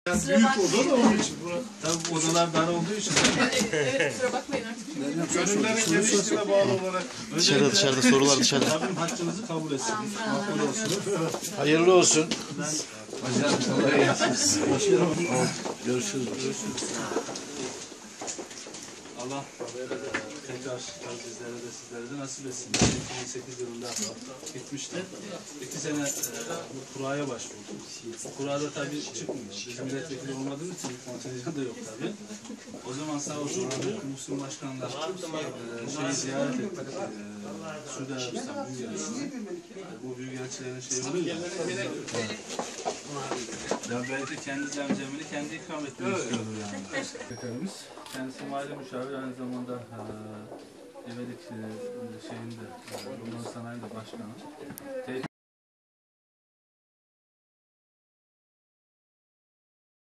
Yani büyük oda da onun için. Tabii odalar dar olduğu için. Evet, kusura bakmayın artık. Gönüllerin genişliğine bağlı olarak. Dışarıda sorular dışarıda. Rabbim haccınızı kabul etsin. Makbul olsun. Hayırlı olsun. Görüşürüz. Allah tekrar bizlere de sizlere de nasip etsin. 2008 yılında gitmişti. 2 sene bu kuraya başvurdum. Bu kurada tabii çıkmıyor. Biz milletvekili olmadığımız için kontenjan da yok tabii. O zaman sağ olsun Müslüm Başkanlar şeyi ziyaret ettik. Suudi Arabistan Büyükelçisi'ni. Bu Büyükelçilerin şeyi oluyor ya. Ya belki kendi zemzemini kendi ikram etmeyi istiyordur yani. Efendimiz. Kendisi mali müşavir, aynı zamanda Evelik şeyinde, Roman Sanayi'de başkanı.